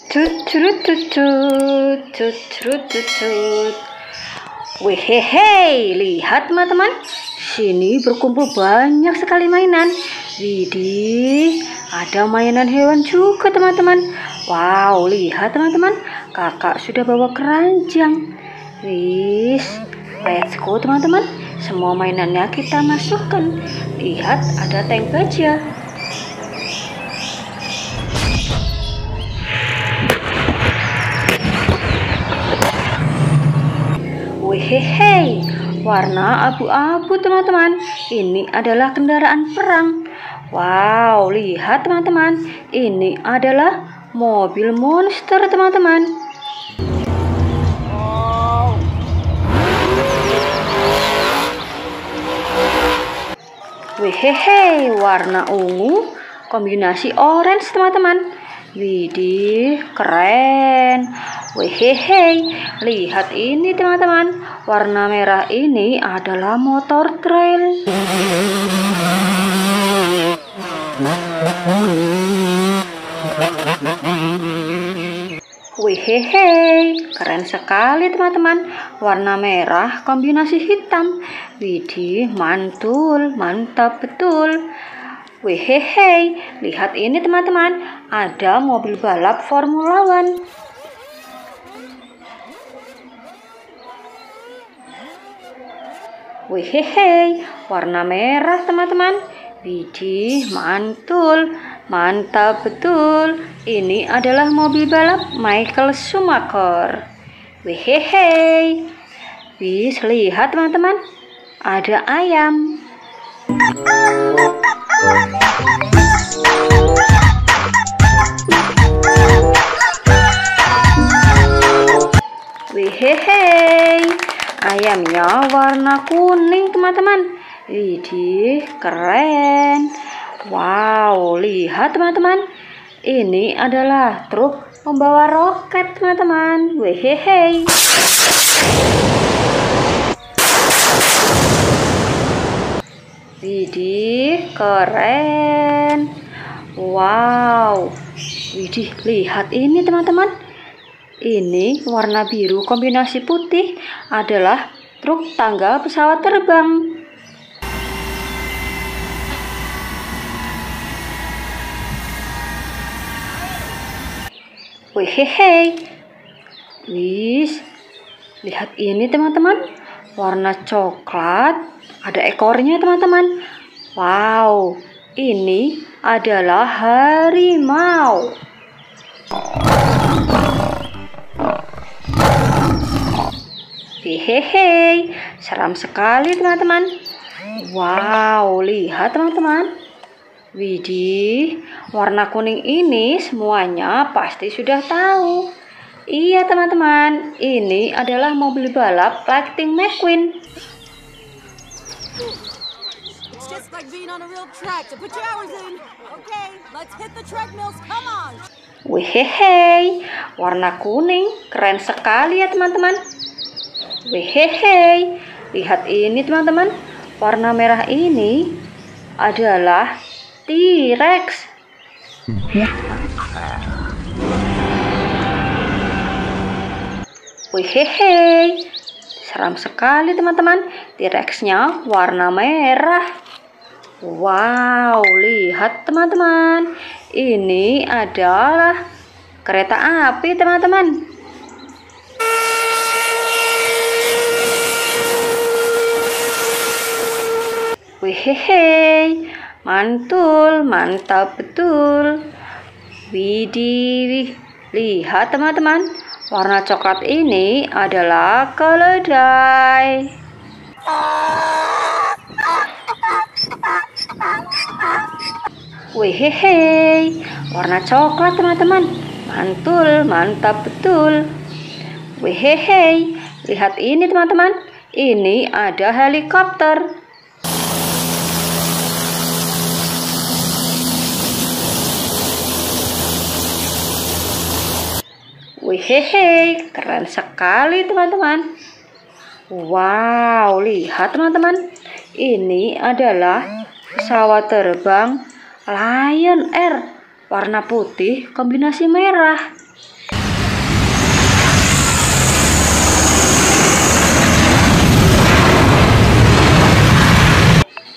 Cut. Wehehe, lihat teman-teman, sini berkumpul banyak sekali mainan. Widih, ada mainan hewan juga teman-teman. Wow, lihat teman-teman, kakak sudah bawa keranjang. Wis, let's go teman-teman. Semua mainannya kita masukkan. Lihat, ada tank baja. Wehehe, warna abu-abu teman-teman. Ini adalah kendaraan perang. Wow, lihat teman-teman, ini adalah mobil monster teman-teman. Wehehe, warna ungu kombinasi orange teman-teman. Widih, keren. Wehehe, lihat ini teman-teman, warna merah ini adalah motor trail. Wehehe, keren sekali teman-teman, warna merah kombinasi hitam. Widih, mantul, mantap betul. Wehehe, lihat ini teman-teman, ada mobil balap Formula One. Wehehe, warna merah teman-teman. Widih, mantul, mantap betul. Ini adalah mobil balap Michael Schumacher. Wehehe. Wis, lihat teman-teman, ada ayam. Wehehe, ayamnya warna kuning teman-teman. Widih, keren. Wow, lihat teman-teman, ini adalah truk membawa roket teman-teman. Wehehe. Widih, keren. Wow. Widih, lihat ini teman-teman. Ini warna biru kombinasi putih adalah truk tangga pesawat terbang. Wehehe. Wis, lihat ini teman-teman, warna coklat, ada ekornya teman-teman. Wow, ini adalah harimau. Hehehe, seram sekali teman-teman. Wow, lihat teman-teman. Widih, warna kuning ini semuanya pasti sudah tahu. Iya teman-teman, ini adalah mobil balap Lightning McQueen. Wehehe, warna kuning, keren sekali ya teman-teman. Wehehe, lihat ini teman-teman, warna merah ini adalah T-Rex. Wehehe, seram sekali teman-teman, T-Rex-nya warna merah. Wow, lihat teman-teman, ini adalah kereta api teman-teman. Wehehe, mantul, mantap betul. Widih, lihat teman-teman, warna coklat ini adalah keledai. Wehehe, warna coklat teman-teman, mantul, mantap betul. Wehehe, lihat ini teman-teman, ini ada helikopter. Wehehe, keren sekali teman-teman. Wow, lihat teman-teman, ini adalah pesawat terbang Lion Air warna putih kombinasi merah.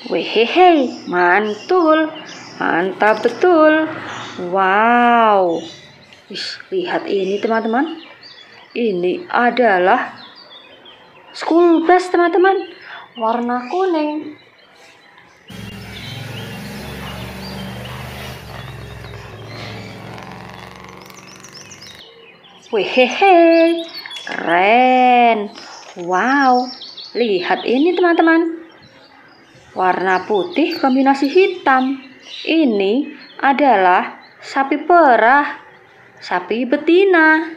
Wehehe, mantul. Mantap betul. Wow. Lihat ini teman-teman. Ini adalah school bus teman-teman. Warna kuning. Wehehe, keren. Wow, lihat ini teman-teman. Warna putih kombinasi hitam. Ini adalah sapi perah, sapi betina.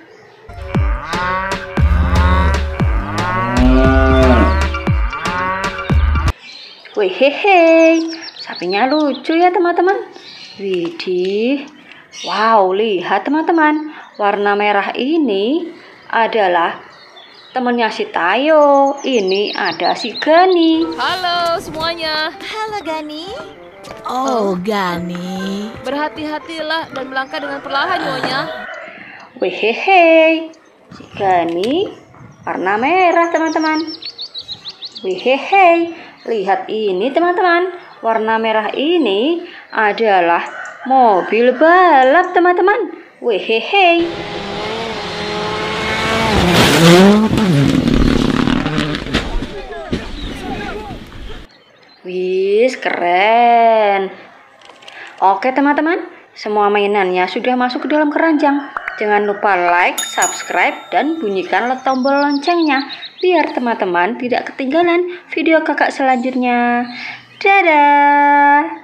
Wehehe, sapinya lucu ya teman-teman. Widih. Wow, lihat teman-teman. Warna merah ini adalah temannya si Tayo. Ini ada si Gani. Halo semuanya. Halo Gani. Oh, Gani. Berhati-hatilah dan melangkah dengan perlahan nyonya. Wehehe, si Gani warna merah teman-teman. Wehehe, lihat ini teman-teman. Warna merah ini adalah mobil balap teman-teman. Wehehe. Wis, keren. Oke teman-teman, semua mainannya sudah masuk ke dalam keranjang. Jangan lupa like, subscribe, dan bunyikan tombol loncengnya biar teman-teman tidak ketinggalan video kakak selanjutnya. Dadah.